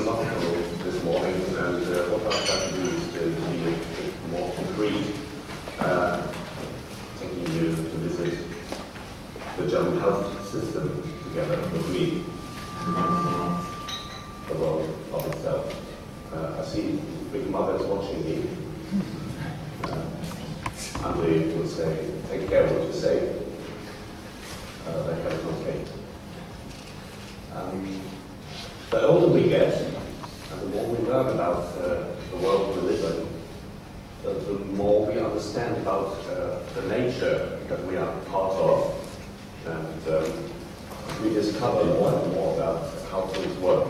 philosophical this morning, and what I've tried to do is to be a bit more concrete, taking you to visit the German health system together with me, the world of itself. I see big mothers watching me, and they would say, take care what you say. They have no cake. The older we get, and the more we learn about the world we live in, the more we understand about the nature that we are part of, and we discover more and more about how things work.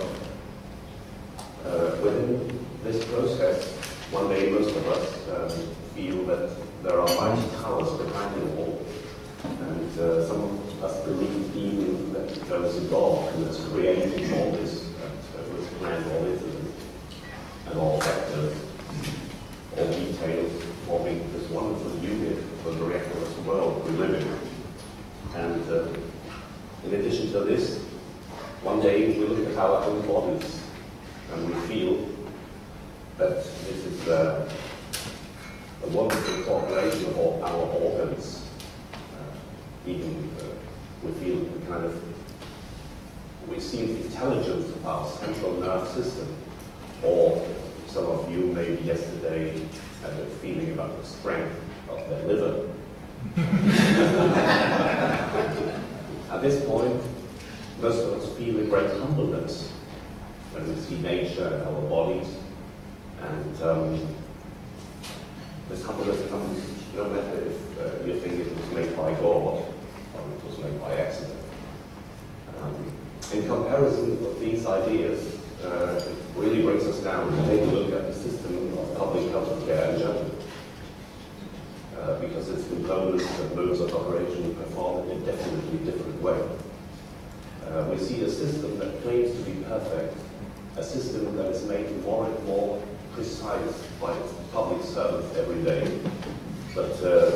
Within this process, one day most of us feel that there are mighty towers behind it all, and some of us believe even that there is a God who has created all this, who has planned all this, and all factors, all details, forming this wonderful unit for the miraculous world we live in. And in addition to this, one day we look at our own bodies and we feel that this is a wonderful cooperation of all our organs. Even we feel we see the intelligence of our central nerve system, or some of you maybe yesterday had a feeling about the strength of their liver. At this point, most of us feel a great humbleness when we see nature and our bodies, and this humbleness comes no matter if you think it was made by God or it was made by accident. In comparison of these ideas, it really brings us down to take a look at the system of public health care in Germany, because its components and modes of operation perform in a definitely different way. We see a system that claims to be perfect, a system that is made more and more precise by its public servants every day. But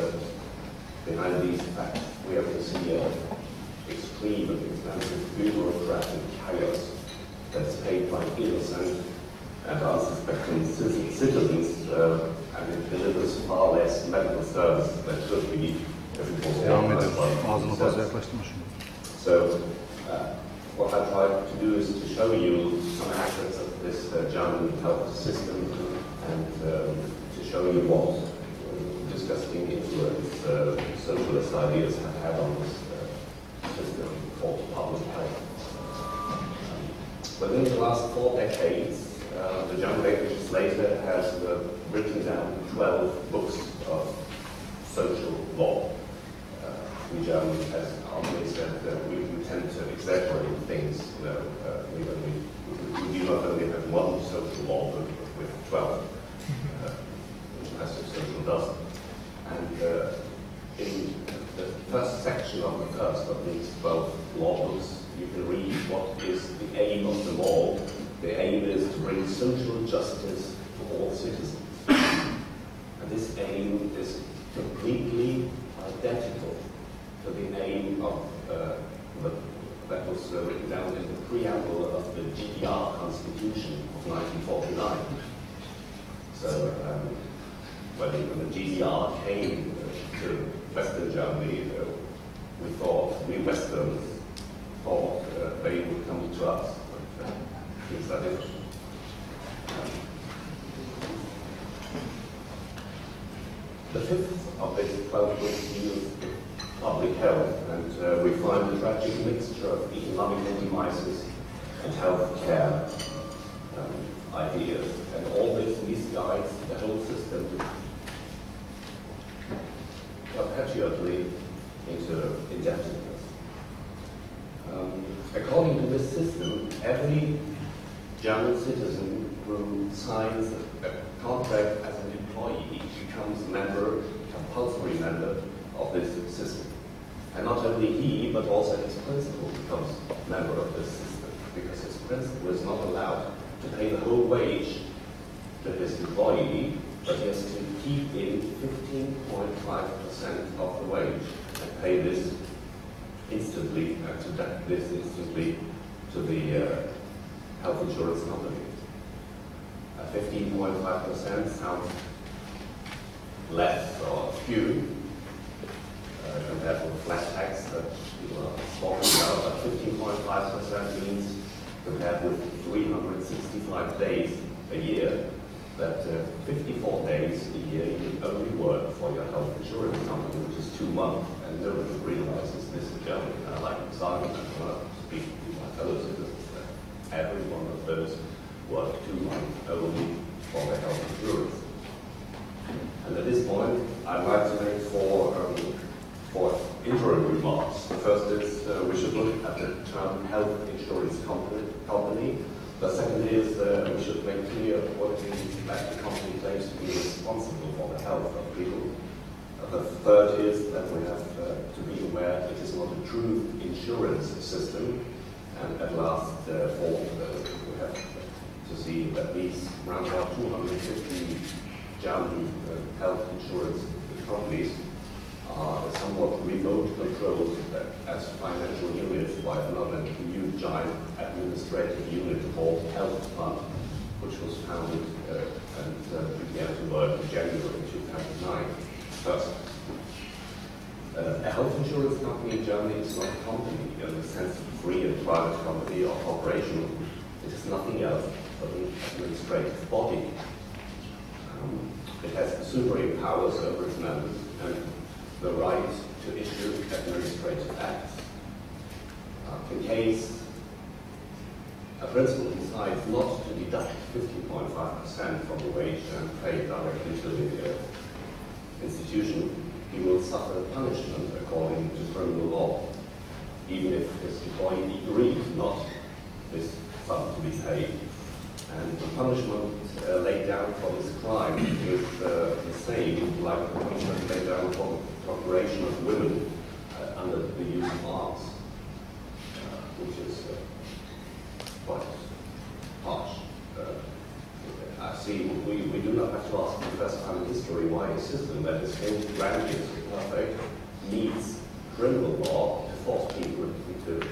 behind these facts, we have to see extreme and expensive bureaucratic chaos that's paid by innocent and unsuspecting citizens, and it delivers far less medical service than should be if it was organized by themselves. So, what I tried to do is to show you some aspects of this German health system, and to show you what disgusting influence socialist ideas have had on this system called public health. Within the last 4 decades, the German legislator has written down 12 books of social law. In Germany, as Andre said, we tend to exaggerate things. We do not only have one social law, but we have 12, as a social dozen. And in the first section of the first of these 12 law books, you can read what is the aim of them all. The aim is to bring social justice to all citizens. And this aim is completely identical to the aim of that was written down in the preamble of the GDR Constitution of 1949. So when the GDR came to Western Germany, we Westerns thought they would come to us, but things are different. The fifth of these 12 books deals with public health, and we find a tragic mixture of economic demises and health care ideas, and all this misguides the whole system perpetually into indebtedness. According to this system, every German citizen who signs a contract as an employee becomes a compulsory member of this system. And not only he, but also his principal becomes a member of this system, because his principal is not allowed to pay the whole wage to his employee, but he has to keep in 15.5% of the wage and pay this instantly, to the health insurance company. 15.5% sounds less or few compared to the flat tax that people are talking about, but 15.5% means compared with 365 days a year, that 54 days a year you can only work for your health insurance company, which is 2 months, and nobody realizes this in Germany. I like Simon, and when I speak to my fellow citizens, that every one of those work 2 months only for their health insurance. And at this point, I'd like to make four interim remarks. The first is we should look at the term health insurance company. The second is we should make clear what it is that the company claims to be responsible for the health of people. The third is that we have to be aware it is not a true insurance system. And at last, fourth, we have to see that these around about 250 German health insurance companies are somewhat remote controlled as financial units by another new giant administrative unit called Health Fund, which was founded and began to work in January 2009. First, a health insurance company in Germany is not a company in the sense of free and private company or corporation. It is nothing else but an administrative body. It has supreme powers over its members and the right to issue administrative acts. In case a principal decides not to deduct 15.5% from the wage and pay directly to the institution, he will suffer punishment according to criminal law, even if his employee agrees not this sum to be paid. And the punishment laid down for this crime is the same like the punishment laid down for procreation of women under the use of arms, which is quite harsh. I see we do not have to ask for the first time in history why a system that is so grandiose and perfect needs criminal law to force people into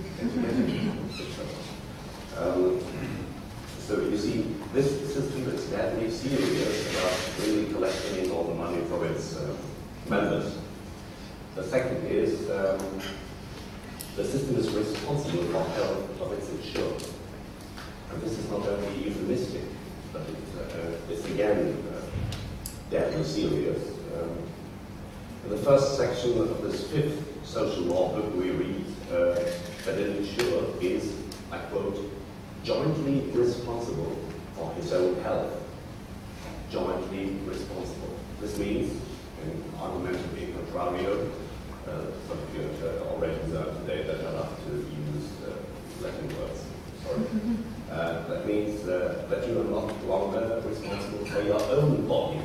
so you see, this system is deadly serious about really collecting all the money from its members. The second is the system is responsible for the health of its insured. And this is not only euphemistic, but it's again deadly serious. In the first section of this fifth social law book we read that an insured is, I quote, jointly responsible for his own health. Jointly responsible. This means, in argumentative in contrario, some of you have already learned today that I love to use Latin words. Sorry. That means that you are not longer responsible for your own body,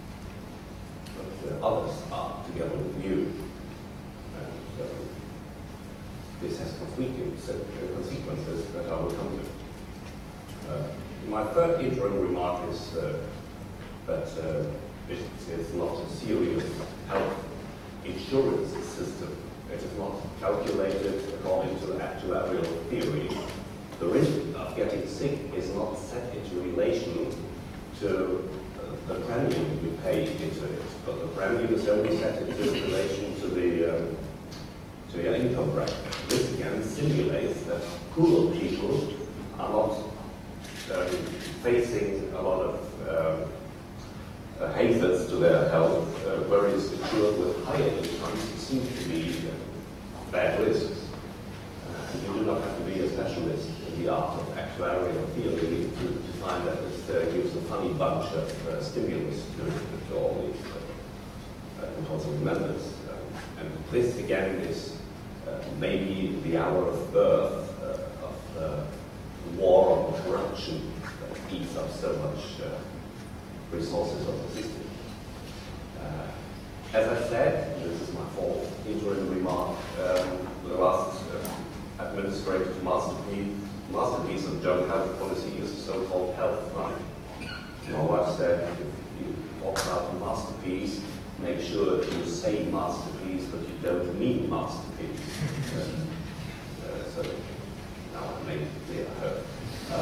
but others are together with you. And this has consequences that I will come to. My third interim remark is that it is not a serious health insurance system. It is not calculated according to actuarial theory. The risk of getting sick is not set into relation to the premium you pay into it, but the premium is only set into relation to your income bracket. This again simulates that poor people are not facing a lot of hazards to their health, whereas insured with higher incomes seem to be bad risks. And you do not have to be a specialist in the art of actuarial theory to find that this gives a funny bunch of stimulus to all these compulsory members. And this again is maybe the hour of birth of the war on corruption that eats up so much resources of the system. As I said, this is my fourth interim remark, the last administrative masterpiece of German health policy is the so-called Health Fund. My wife said, if you talk about a masterpiece, make sure that you say masterpiece, but you don't mean masterpiece. So now I made it clear, I hope.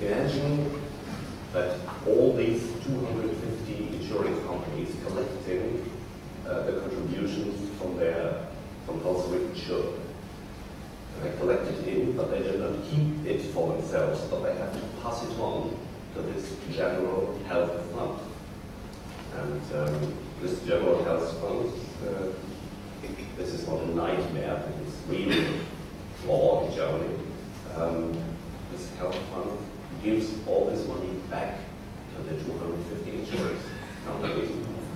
Imagine that all these 250 insurance companies collecting the contributions from their compulsory insured. And they collect it in, but they do not keep it for themselves, but they have to pass it on to this general health fund. And this general health fund, this is not a nightmare, it's real law in Germany. This health fund gives all this money back to the 250 insurance companies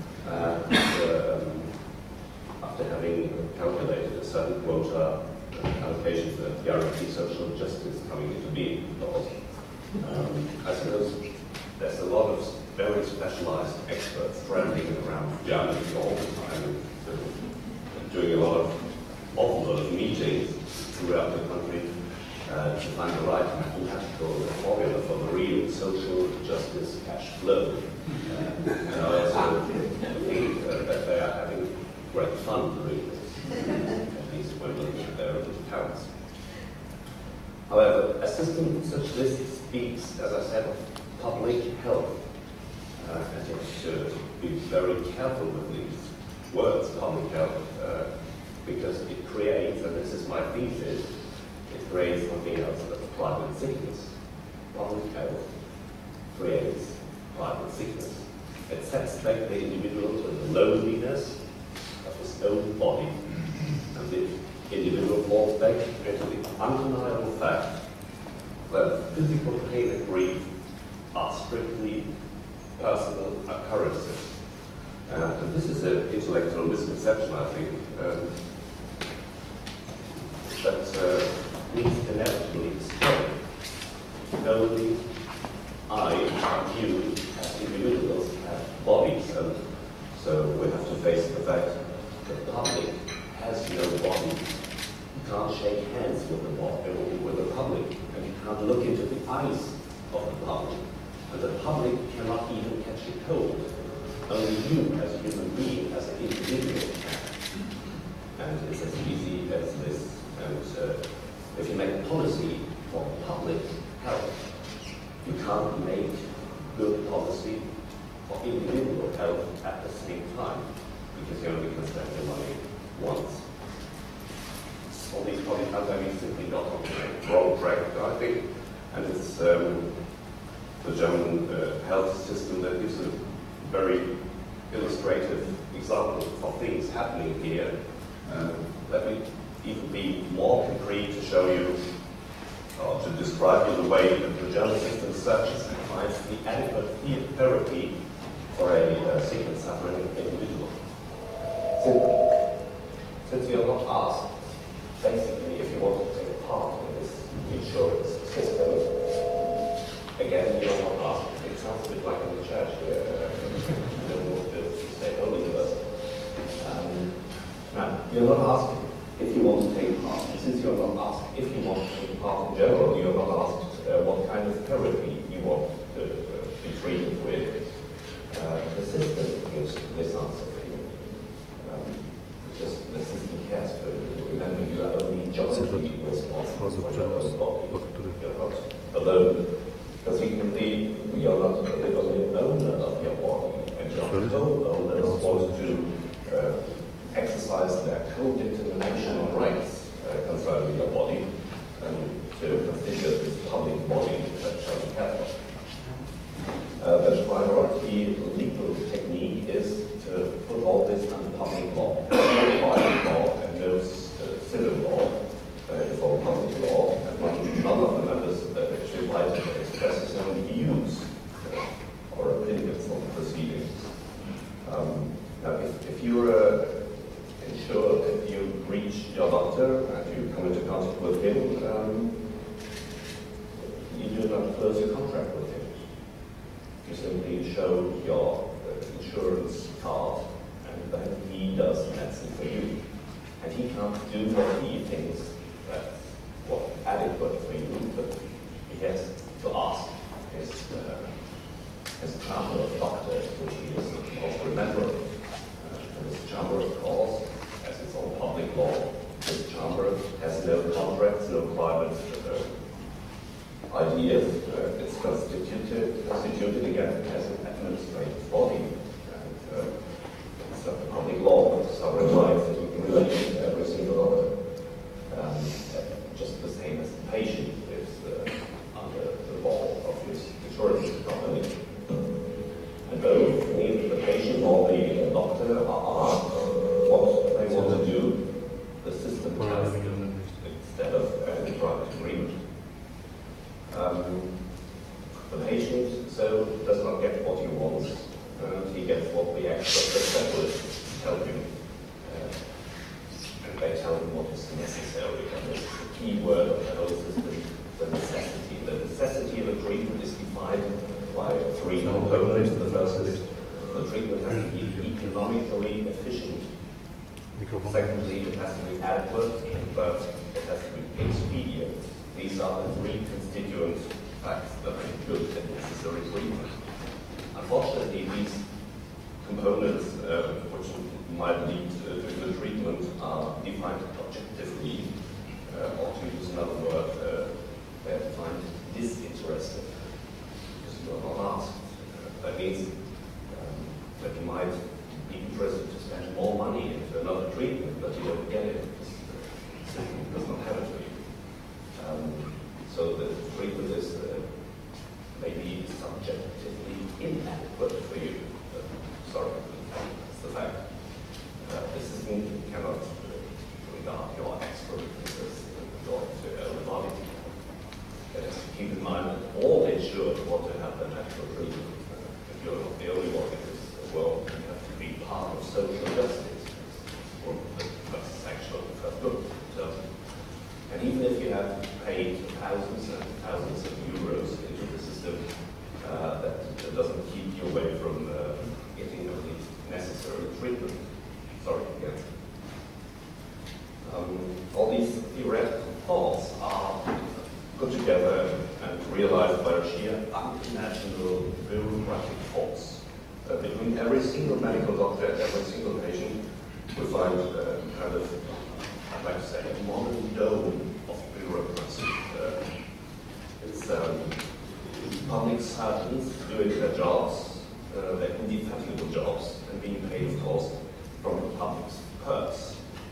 after having calculated a certain quota allocations that guarantee social justice coming into being. I suppose there's a lot of very specialized experts traveling around Germany all the time, doing a lot of meetings throughout the country to find the right mathematical formula for the real social justice cash flow. And I also think that they are having great fun doing this, at least when looking at their own accounts. However, a system such as this speaks, as I said, of public health. And you should be very careful with these words, public health, because it creates, and this is my thesis, it creates something else, that's private sickness. Public health creates private sickness. It sets back the individual to the loneliness of his own body, and the individual falls back into the undeniable fact that physical pain and grief are strictly personal occurrences. And this is an intellectual misconception, I think, that needs inevitably destroyed. Only I and you, as individuals, have bodies, and so we have to face the fact that the public has no body. You can't shake hands with the public, and you can't look into the eyes of the public. And the public cannot even catch a cold. Only you, as a human being, as an individual, can. And it's as easy as this. And if you make a policy for public health, you can't make good policy for individual health at the same time, because you only can spend your money once. All these public health, I mean, simply got on the wrong track, I think. And it's the German health system that gives a very illustrative example of things happening here. Let me even be more concrete to show you, or to describe you the way that the German system searches and finds the adequate therapy for a sickness suffering individual. Since you're not asked, basically, if you want to take part in this insurance system, again, you're not asked. It sounds a bit like in the church here. You don't want to stay only with us. Now, you're not asked if you want to take part. Since you're not asked if you want to take part in general, you're not asked what kind of therapy you want to be treated with. The system gives this answer for you. Just the system cares for you. Remember, you are only jointly responsible for your own body. You're not alone. Because you are not the only owner of your body, and your co-owners want to exercise their co-determination rights concerning your body and to constitute this public body that shall be kept. The priority legal technique is to put all this under public law, private law, and no civil law. It's all public law, and none of the members actually like to express his own views or opinions on the proceedings. Now, if you're insured, if you reach your doctor and you come into contact with him, you do not close your contract with him. You simply show your insurance card, and then he does medicine for you. And he can't do what he thinks that's adequate for you, but he has to ask his chamber of doctors, which he is also a member of. And this chamber, of course, as it's all public law, this chamber has no contracts, no private idea. It's constituted again as an administrative body. And it's a public law, it's sovereign rights that you can relate to every single other. Just the same as the patient is under the law of his insurance company. And both neither the patient nor the doctor are what they want to do. The system tells them instead of a private agreement. The patient so does not get what he wants, and he gets what the expert specialists tell him. And they tell him what is necessary. And this is the key word of the whole system, the necessity. The necessity of a treatment is defined by three components. The first is the treatment has to be economically efficient. Secondly, it has to be adequate, and third, it has to be expedient. These are the three constituent facts that make good and necessary treatment. Unfortunately, these components, which might lead to good treatment, are defined objectively, or to use another word, they are defined disinterested, because you are not asked. That means that you might be interested to spend more money into another treatment, but you don't get it because the system does not have it for you. So the treatment is maybe subjectively inadequate for you. Sorry, that's the fact. The system cannot regard your expert as your own body. It has to keep in mind that all insured want to have the natural treatment. If you're not the only one in this world, you have to be part of social justice. Well, that's actually the first book. So, and even if you have paid thousands and thousands of euros into the system, that doesn't keep you away from getting the necessary treatment. Sorry, again. All these theoretical thoughts are put together and realized by a sheer unimaginable bureaucratic force. Between every single medical doctor and every single patient, we find kind of, I'd like to say, a modern dome of bureaucracy. It's public servants doing their jobs, their indefatigable jobs, and being paid, of course, from the public's purse.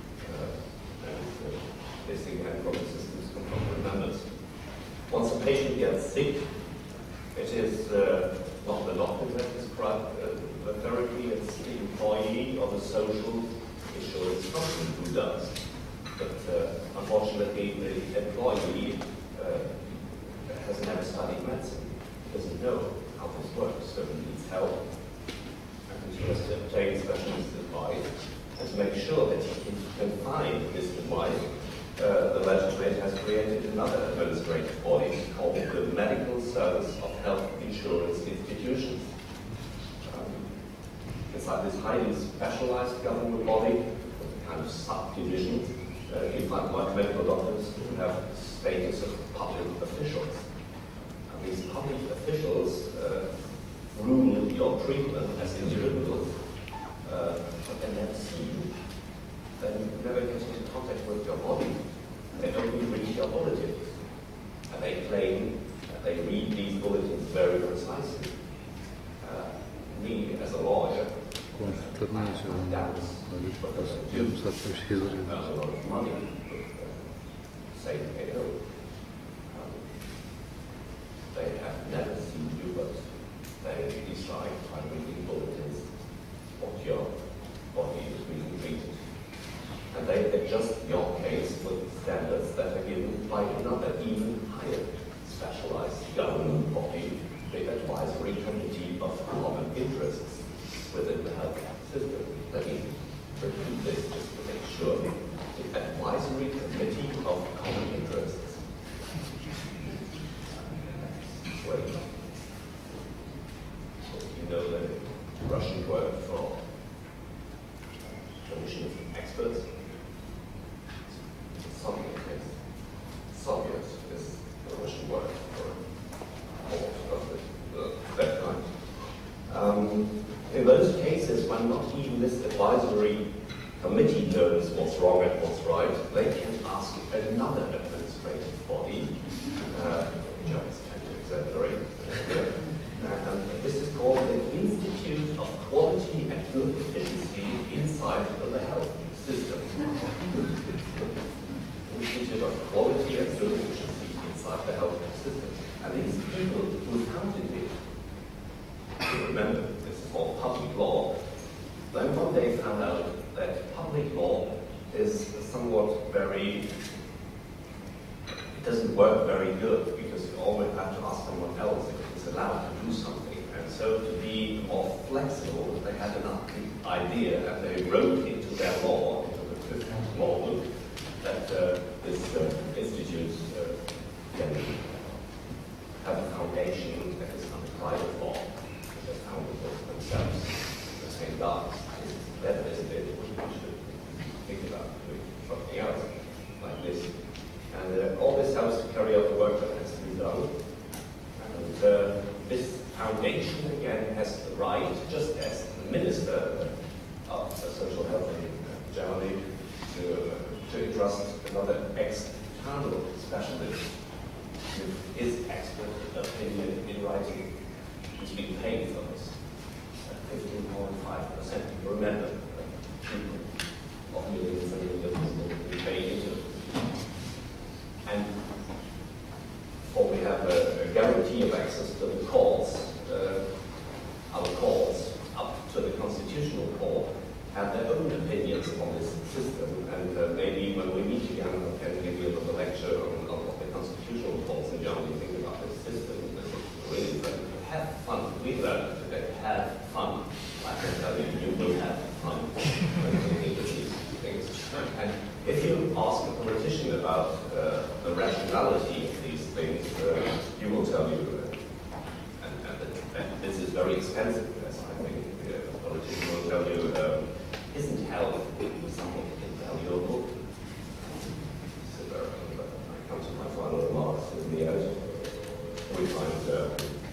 This again from the system's component members. Once a patient gets sick, it is not the doctor that prescribes the therapy, it's the employee of the social insurance company who does. But unfortunately, the employee has never studied medicine, doesn't know how this works, so he needs help. And he has to obtain specialist advice and to make sure that he can find this advice. The legislature has created another administrative body called the Medical Service of Health Insurance Institutions. It's like this highly specialized government body, with a kind of subdivision. You find like medical doctors who have status of public officials. And these public officials rule your treatment as individuals, but they never see you. They never get into contact with your body. They only read your bulletins. And they claim that they read these bulletins very precisely. Me, as a lawyer, I have doubts because I do earn a lot of money with saying they know. They have never seen you, but they decide by reading bulletins what your body is being treated. And they adjust your case with standards that are given by another even higher specialized government body, the Advisory Committee of Common Interests within the health system. Let me repeat this just to make sure. The Advisory Committee of Common Interests. Wait. So you know the Russian word for commission of experts? Soviet is the Russian word for that kind. In those cases, when not even this advisory committee knows what's wrong and what's right, they can ask another administrative body, which idea, and they wrote into their law, into the fifth law book, that this institute can have a foundation that is under private law, that they founded themselves, the same guys. That is it. We should think about doing something else like this. And all this helps to carry out the work that has to be done. And this foundation, again, has the right, just as the Minister of Social Health in Germany, to entrust another external specialist with his expert opinion in writing, who's being paid for this. 15.5%. Remember, people of millions and millions will be paid into it. And we have a guarantee of access to the courts. Our courts, up to the Constitutional Court, have their own opinions on this system. And maybe when we meet again, I can give you a little lecture on what the Constitutional Courts in Germany think about this system. Really, but have fun. We learned today, have fun. I can tell you, you will have fun when you think of these things. And if you ask a politician about the rationality of these things, he will tell you, and this is very expensive, as I think a politician will tell you, isn't health something invaluable? So I come to my final remarks in the end. We find a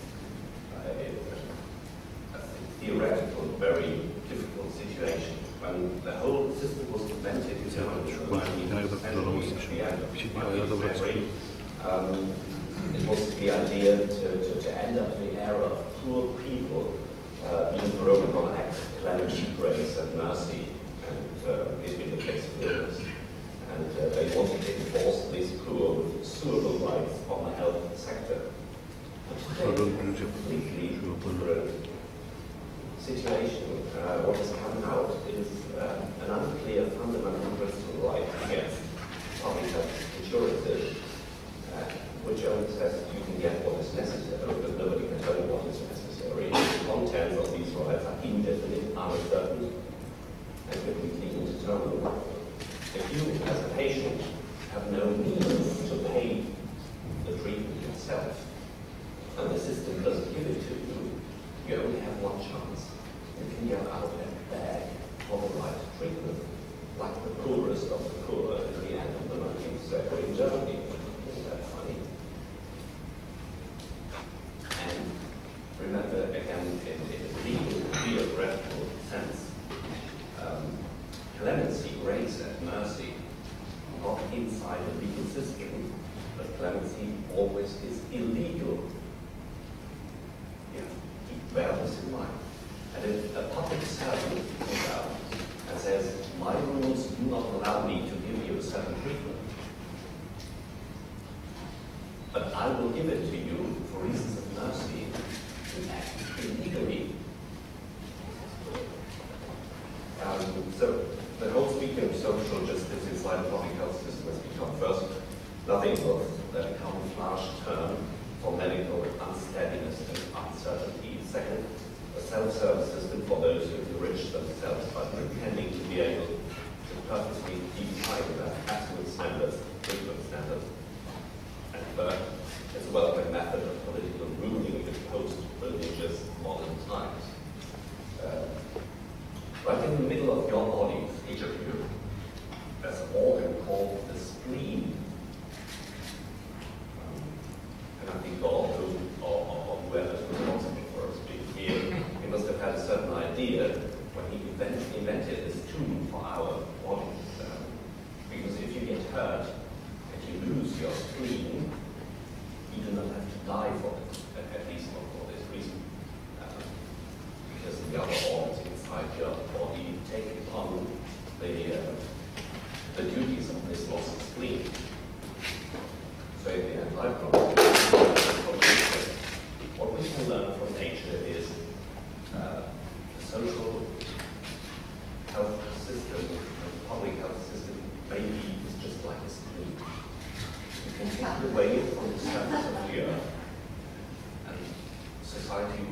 theoretical, very difficult situation. When the whole system was invented in Germany in the 1970s, at the end of the 20th century, it was the idea to end up the era of poor people being broken on acts of clemency, grace, and mercy, and it's been the case for years. And they wanted to enforce these poor with suable rights on the health sector. But today, a completely different situation. What has come out is an unclear fundamental principle right against public health insurances, which only says you can get what is necessary, but nobody can tell you what is necessary. The contents of these rights are indefinite, uncertain, and completely indeterminate. If you, as a patient, have no means to pay the treatment yourself, and the system doesn't give it to you, you only have one chance. You can get out and beg for the right treatment, like the poorest of the poor at the end of the 19th century in Germany. Isn't that funny? And remember, again, in a legal, theoretical sense, clemency, grace, and mercy are not inside the legal system, but clemency always is illegal. Bear this in mind. And if a public servant comes out and says, my rules do not allow me to give you a certain treatment, but I will give it to you for reasons of mercy, to act illegally. So the whole speaking of social justice inside the public health system has become first nothing but a camouflage term for medical unsteadiness and uncertainty. Second, a self-service system for those who enrich themselves by pretending to be able to purposely define their absolute standards, treatment standards. And third, it's a welcome method of political ruling in post-religious modern times. Right in the middle of your body, each of you, there's an organ called the spleen. And I think God, or whoever is responsible for us being here, he must have had a certain idea when he invented this tool for our bodies. Because if you get hurt, if you lose your spleen, you do not have to die for it, at least not for this reason. Because the other organs inside your body take upon the duties of this lost spleen. So in the end, what we can learn from nature is the social health system, the public health system, maybe is just like a spleen. You can take it away from the surface of the earth, and society